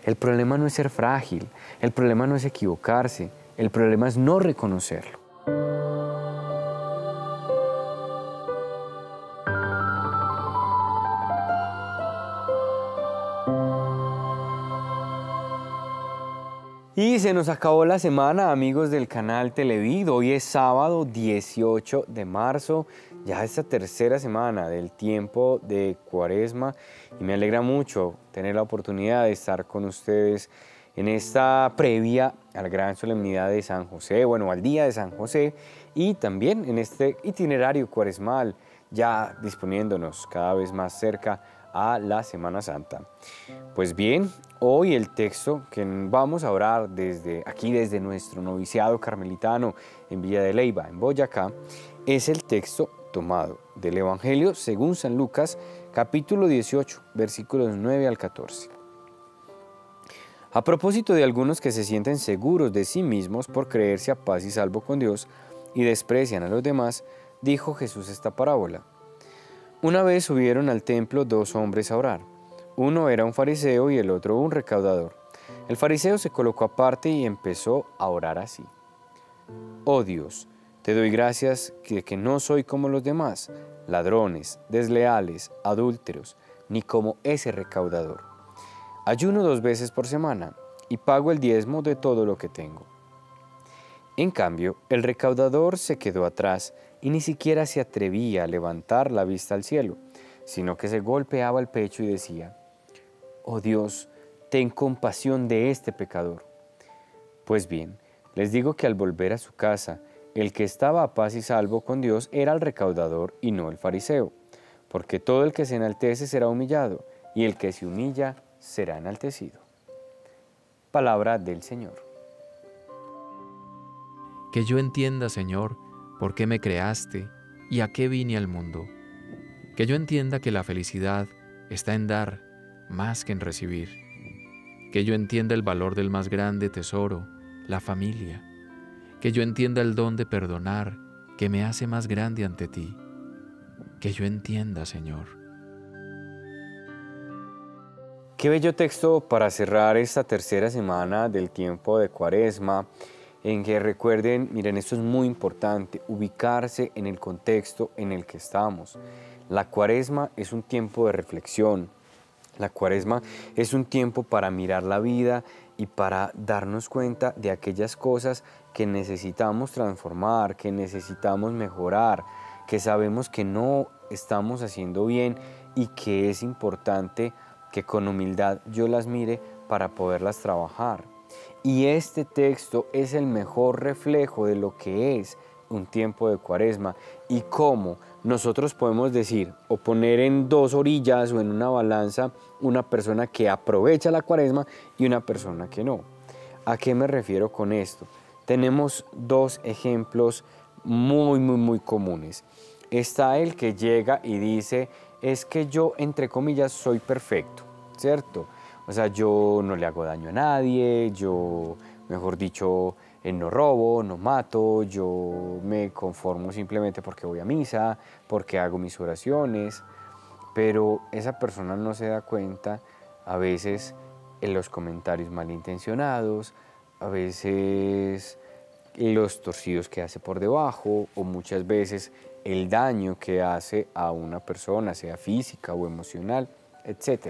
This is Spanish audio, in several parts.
El problema no es ser frágil, el problema no es equivocarse, el problema es no reconocerlo. Y se nos acabó la semana, amigos del canal Televid. Hoy es sábado 18 de marzo, ya esta tercera semana del tiempo de Cuaresma. Y me alegra mucho tener la oportunidad de estar con ustedes en esta previa a la gran solemnidad de San José, bueno, al día de San José, y también en este itinerario cuaresmal, ya disponiéndonos cada vez más cerca a la Semana Santa. Pues bien, hoy el texto que vamos a orar desde nuestro noviciado carmelitano en Villa de Leyva, en Boyacá, es el texto tomado del Evangelio según San Lucas, capítulo 18, versículos 9 al 14. A propósito de algunos que se sienten seguros de sí mismos por creerse a paz y salvo con Dios y desprecian a los demás, dijo Jesús esta parábola. Una vez subieron al templo dos hombres a orar. Uno era un fariseo y el otro un recaudador. El fariseo se colocó aparte y empezó a orar así. Oh Dios, te doy gracias de que no soy como los demás, ladrones, desleales, adúlteros, ni como ese recaudador. Ayuno 2 veces por semana y pago el diezmo de todo lo que tengo. En cambio, el recaudador se quedó atrás y ni siquiera se atrevía a levantar la vista al cielo, sino que se golpeaba el pecho y decía, «Oh Dios, ten compasión de este pecador». Pues bien, les digo que al volver a su casa, el que estaba a paz y salvo con Dios era el recaudador y no el fariseo, porque todo el que se enaltece será humillado, y el que se humilla será enaltecido. Palabra del Señor. Que yo entienda, Señor, por qué me creaste y a qué vine al mundo. Que yo entienda que la felicidad está en dar más que en recibir. Que yo entienda el valor del más grande tesoro, la familia. Que yo entienda el don de perdonar que me hace más grande ante ti. Que yo entienda, Señor. Qué bello texto para cerrar esta tercera semana del tiempo de Cuaresma, en que recuerden, miren, esto es muy importante, ubicarse en el contexto en el que estamos. La Cuaresma es un tiempo de reflexión, la Cuaresma es un tiempo para mirar la vida y para darnos cuenta de aquellas cosas que necesitamos transformar, que necesitamos mejorar, que sabemos que no estamos haciendo bien y que es importante que con humildad yo las mire para poderlas trabajar. Y este texto es el mejor reflejo de lo que es un tiempo de Cuaresma y cómo nosotros podemos decir o poner en dos orillas o en una balanza una persona que aprovecha la Cuaresma y una persona que no. ¿A qué me refiero con esto? Tenemos dos ejemplos muy comunes. Está el que llega y dice, es que yo, entre comillas, soy perfecto, ¿cierto? O sea, yo no le hago daño a nadie, yo, mejor dicho, no robo, no mato, yo me conformo simplemente porque voy a misa, porque hago mis oraciones, pero esa persona no se da cuenta a veces en los comentarios malintencionados, a veces los torcidos que hace por debajo o muchas veces el daño que hace a una persona, sea física o emocional, etc.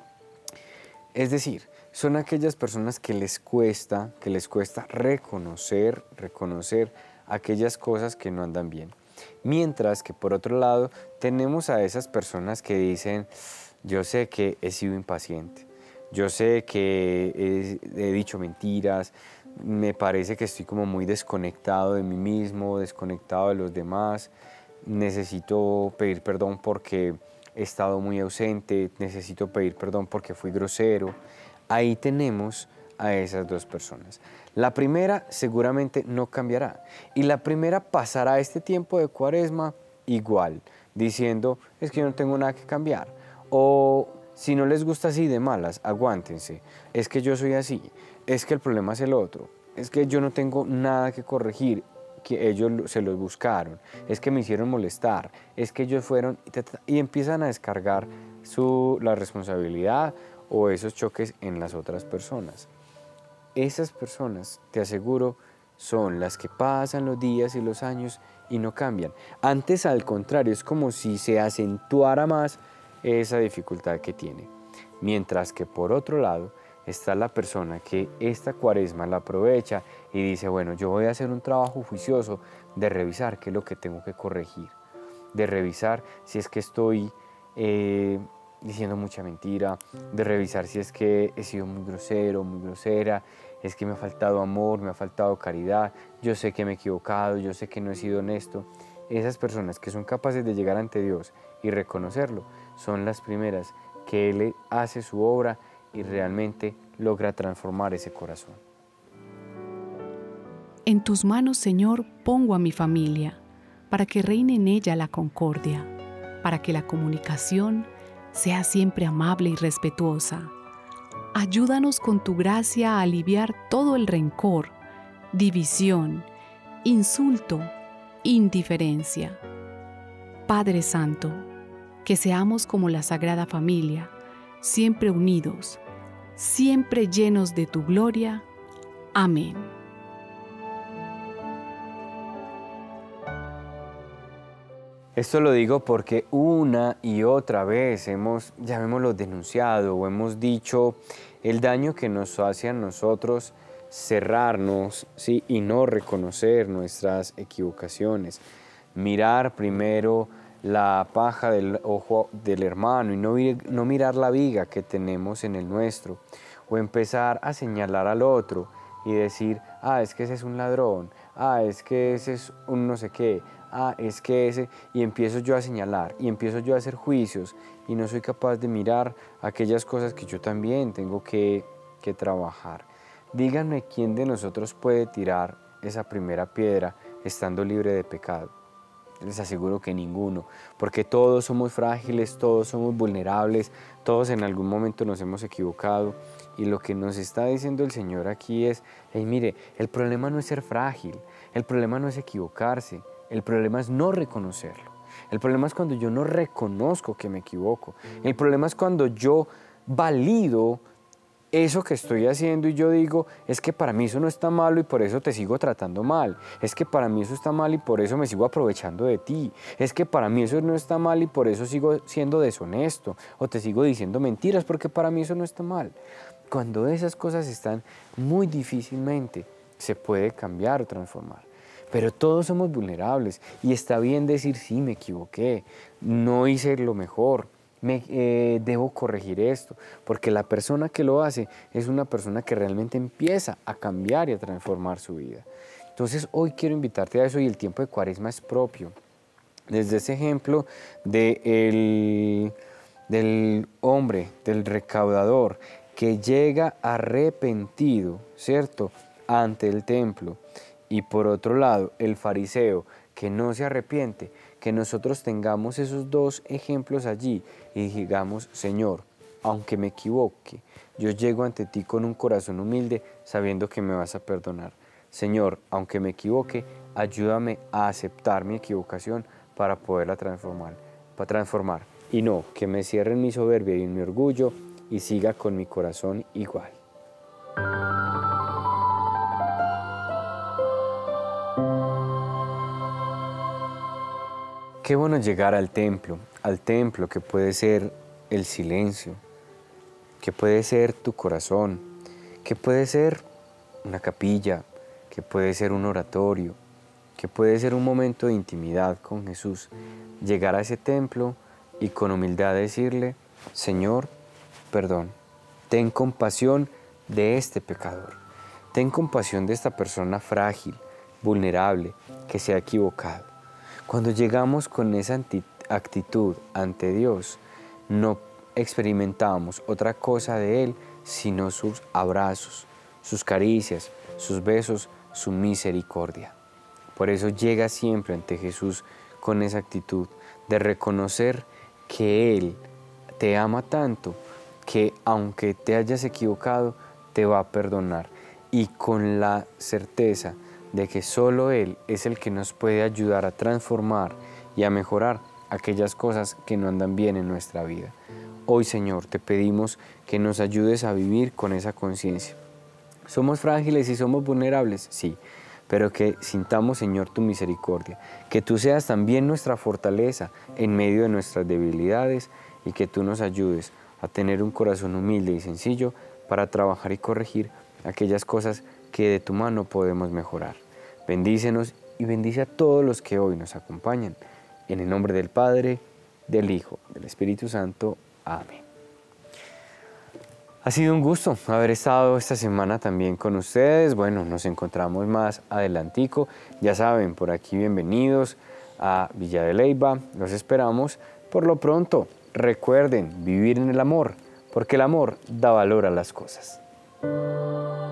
Es decir, son aquellas personas que les cuesta reconocer aquellas cosas que no andan bien. Mientras que por otro lado tenemos a esas personas que dicen, yo sé que he sido impaciente, yo sé que he dicho mentiras, me parece que estoy como muy desconectado de mí mismo, desconectado de los demás, necesito pedir perdón porque he estado muy ausente, necesito pedir perdón porque fui grosero. Ahí tenemos a esas dos personas. La primera seguramente no cambiará y la primera pasará este tiempo de Cuaresma igual, diciendo, es que yo no tengo nada que cambiar. O si no les gusta así de malas, aguántense, es que yo soy así, es que el problema es el otro, es que yo no tengo nada que corregir, que ellos se los buscaron, es que me hicieron molestar, es que ellos fueron, y empiezan a descargar la responsabilidad o esos choques en las otras personas. Esas personas, te aseguro, son las que pasan los días y los años y no cambian. Antes, al contrario, es como si se acentuara más esa dificultad que tiene. Mientras que por otro lado está la persona que esta cuaresma la aprovecha y dice, bueno, yo voy a hacer un trabajo juicioso de revisar qué es lo que tengo que corregir, de revisar si es que estoy diciendo mucha mentira, de revisar si es que he sido muy grosero, muy grosera, es que me ha faltado amor, me ha faltado caridad, yo sé que me he equivocado, yo sé que no he sido honesto. Esas personas que son capaces de llegar ante Dios y reconocerlo, son las primeras que Él hace su obra y realmente logra transformar ese corazón. En tus manos, Señor, pongo a mi familia, para que reine en ella la concordia, para que la comunicación sea siempre amable y respetuosa. Ayúdanos con tu gracia a aliviar todo el rencor, división, insulto, indiferencia. Padre Santo, que seamos como la Sagrada Familia, siempre unidos, siempre llenos de tu gloria. Amén. Esto lo digo porque una y otra vez hemos, llamémoslo, denunciado o hemos dicho el daño que nos hace a nosotros cerrarnos, ¿sí? Y no reconocer nuestras equivocaciones. Mirar primero la paja del ojo del hermano y no mirar la viga que tenemos en el nuestro. O empezar a señalar al otro y decir, es que ese es un ladrón, es que ese es un no sé qué, es que ese, y empiezo yo a señalar, y empiezo yo a hacer juicios, y no soy capaz de mirar aquellas cosas que yo también tengo que trabajar. Díganme quién de nosotros puede tirar esa primera piedra estando libre de pecado. Les aseguro que ninguno, porque todos somos frágiles, todos somos vulnerables, todos en algún momento nos hemos equivocado, y lo que nos está diciendo el Señor aquí es, mire, el problema no es ser frágil, el problema no es equivocarse, el problema es no reconocerlo. El problema es cuando yo no reconozco que me equivoco. El problema es cuando yo valido eso que estoy haciendo y yo digo, es que para mí eso no está malo y por eso te sigo tratando mal. Es que para mí eso está mal y por eso me sigo aprovechando de ti. Es que para mí eso no está mal y por eso sigo siendo deshonesto o te sigo diciendo mentiras porque para mí eso no está mal. Cuando esas cosas están, muy difícilmente se puede cambiar o transformar. Pero todos somos vulnerables y está bien decir, sí, me equivoqué, no hice lo mejor, debo corregir esto, porque la persona que lo hace es una persona que realmente empieza a cambiar y a transformar su vida. Entonces hoy quiero invitarte a eso y el tiempo de Cuaresma es propio. Desde ese ejemplo del hombre, del recaudador, que llega arrepentido, ¿cierto?, ante el templo. Y por otro lado, el fariseo que no se arrepiente, que nosotros tengamos esos dos ejemplos allí y digamos, Señor, aunque me equivoque, yo llego ante ti con un corazón humilde sabiendo que me vas a perdonar. Señor, aunque me equivoque, ayúdame a aceptar mi equivocación para poderla transformar. Y no, que me cierre en mi soberbia y en mi orgullo y siga con mi corazón igual. Qué bueno llegar al templo que puede ser el silencio, que puede ser tu corazón, que puede ser una capilla, que puede ser un oratorio, que puede ser un momento de intimidad con Jesús. Llegar a ese templo y con humildad decirle, Señor, perdón, ten compasión de este pecador, ten compasión de esta persona frágil, vulnerable, que se ha equivocado. Cuando llegamos con esa actitud ante Dios, no experimentamos otra cosa de Él, sino sus abrazos, sus caricias, sus besos, su misericordia. Por eso llega siempre ante Jesús con esa actitud de reconocer que Él te ama tanto que aunque te hayas equivocado, te va a perdonar. Y con la certeza de que solo Él es el que nos puede ayudar a transformar y a mejorar aquellas cosas que no andan bien en nuestra vida. Hoy, Señor, te pedimos que nos ayudes a vivir con esa conciencia. Somos frágiles y somos vulnerables, sí, pero que sintamos, Señor, tu misericordia, que tú seas también nuestra fortaleza en medio de nuestras debilidades y que tú nos ayudes a tener un corazón humilde y sencillo para trabajar y corregir aquellas cosas que de tu mano podemos mejorar. Bendícenos y bendice a todos los que hoy nos acompañan. En el nombre del Padre, del Hijo, del Espíritu Santo. Amén. Ha sido un gusto haber estado esta semana también con ustedes. Bueno, nos encontramos más adelantico. Ya saben, por aquí bienvenidos a Villa de Leyva. Los esperamos. Por lo pronto, recuerden vivir en el amor, porque el amor da valor a las cosas.